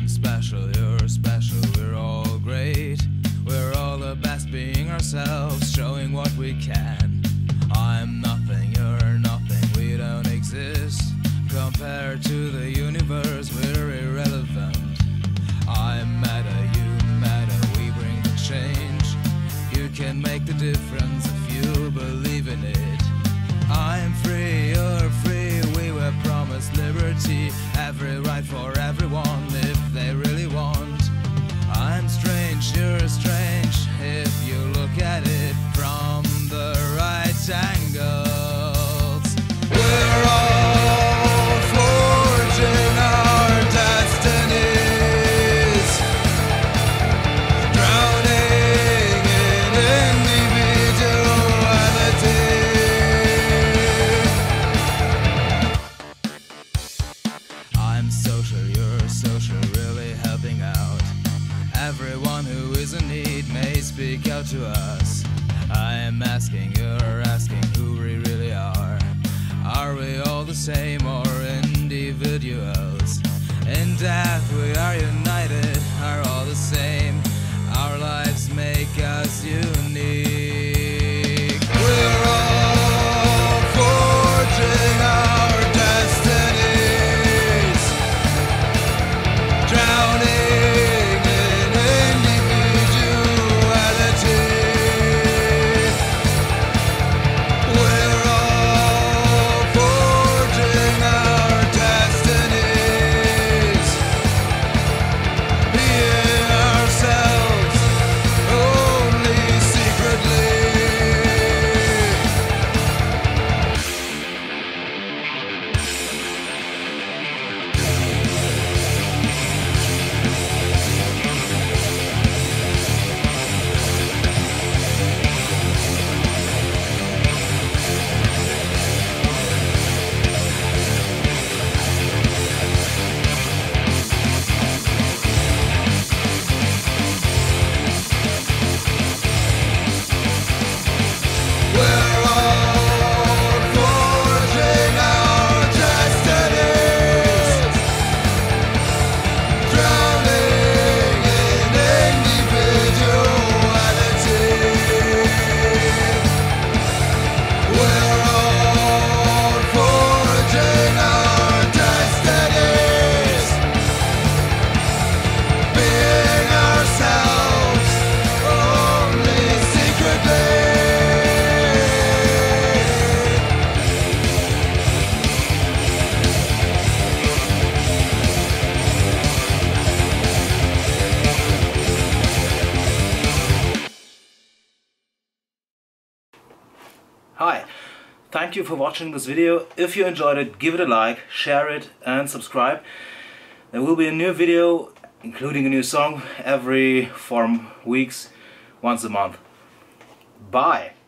I'm special, you're special, we're all great. We're all the best being ourselves, showing what we can. I'm nothing, you're nothing, we don't exist. Compared to the universe, we're irrelevant. I'm matter, you matter, we bring the change. You can make the difference if you believe in it. I'm free, you're free, we were promised liberty. Every right for everyone if they really want. I'm strange, you're strange, if you look at it from the right angles. We're all forging our destinies, drowning in individuality. I'm social, you're social, really helping out. Everyone who is in need may speak out to us. I am asking, you're asking who we really are. Are we all the same or individuals? In death we are united, are all the same. Our lives make us unique. We're all forging our destinies, drowning in individuality. We're all forging our destinies, being ourselves only secretly. Hi, thank you for watching this video. If you enjoyed it, give it a like, share it and subscribe. There will be a new video, including a new song, every 4 weeks, once a month. Bye!